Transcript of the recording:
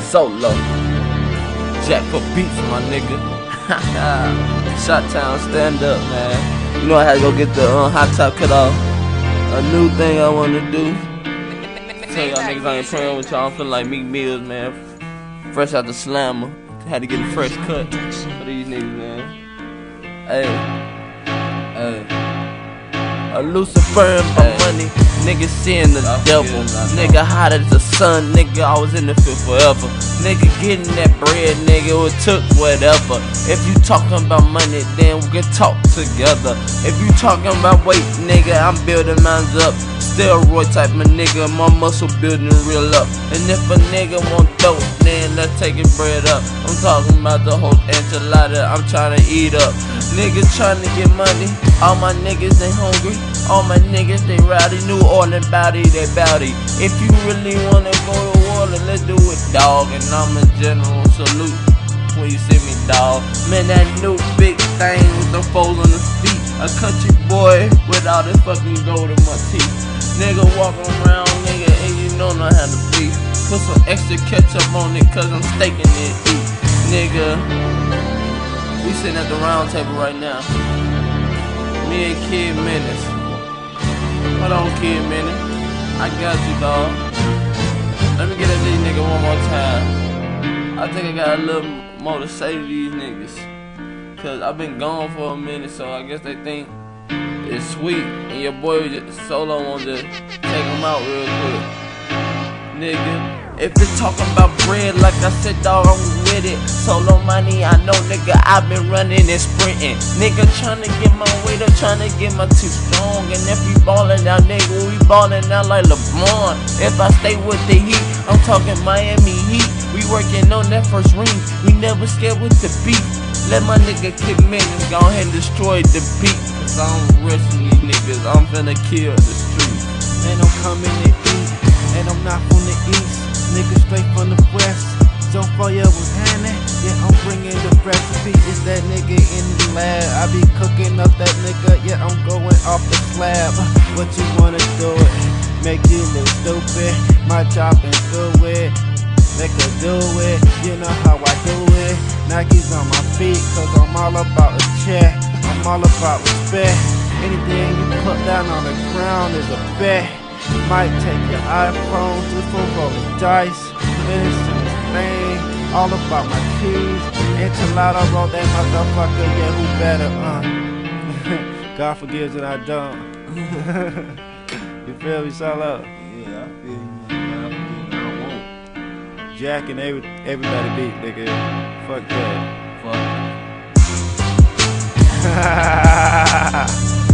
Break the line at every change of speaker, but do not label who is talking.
Solo. Jack for beats, my nigga. Shot Town, stand up, man. You know I had to go get the hot top cut off. A new thing I wanna do. Tell y'all niggas I ain't playing with y'all. I'm feeling like Meek Mills, man. Fresh out the slammer. Had to get a fresh cut for these niggas, man. Hey. A Lucifer and my money, nigga seeing the devil. Nigga hot as the sun, nigga I was in the field forever. Nigga getting that bread, nigga, it took whatever. If you talking about money, then we can talk together. If you talking about weight, nigga, I'm building mines up. Steroid type of nigga, my muscle building real up. And if a nigga want dope, then let's take his bread up. I'm talking about the whole enchilada, I'm trying to eat up. Niggas trying to get money, all my niggas they hungry. All my niggas they rowdy, New Orleans body, they bowdy. If you really wanna go to war, then let's do it, dog. And I'm a general salute when you see me, dog. Man, that new big thing with the folds on the feet. A country boy with all this fucking gold in my teeth. Nigga walking around, nigga, and you know not how to beef. Put some extra ketchup on it, cause I'm staking it, eat. Nigga, we sitting at the round table right now. Me and Kid Menace. Hold on, Kid Menace. I got you, dawg. Let me get at these niggas one more time. I think I got a little more to say to these niggas. Cause I've been gone for a minute, so I guess they think it's sweet. And your boy Solo wanted to take him out real quick. Nigga. If it's talking about bread, like I said, dawg, I'm with it. Solo money, I know, nigga, I've been running and sprinting. Nigga, trying to get my weight up, trying to get my teeth strong. And if we ballin' out, nigga, we ballin' out like LeBron. If I stay with the Heat, I'm talking Miami Heat. We working on that first ring, we never scared with the beat. Let my nigga Kid Menace go ahead and destroy the beat. Cause I'm rushing these niggas, I'm finna kill the street.
And I'm coming to eat, and I'm not from the east. Nigga straight from the west, so far you was handing. Yeah, I'm bringing the recipe. It's that nigga in the lab. I be cooking up that nigga. Yeah, I'm going off the slab. What you wanna do it? Make you look stupid. My job is do it. Nigga do it. You know how I do it. Nike's on my feet, cause I'm all about a check. I'm all about respect. Anything you put down on the ground is a bet. Might take your iPhone just for rolling dice. Innocent thing, all about my keys. Enchilada roll that motherfucker, yeah, who better, God forgives and I don't. You feel me, Solo?
Yeah, I feel you, man. I won't.
Jack and everybody beat, nigga. Fuck that.
Fuck.